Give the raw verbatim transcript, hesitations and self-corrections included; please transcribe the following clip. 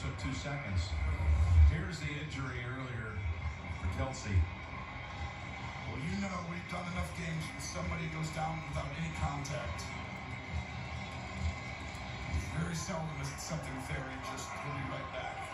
took two seconds. Here's the injury earlier for Kelce. Well, you know, we've done enough games where somebody goes down without any contact. Very seldom is it something very just, we'll be right back.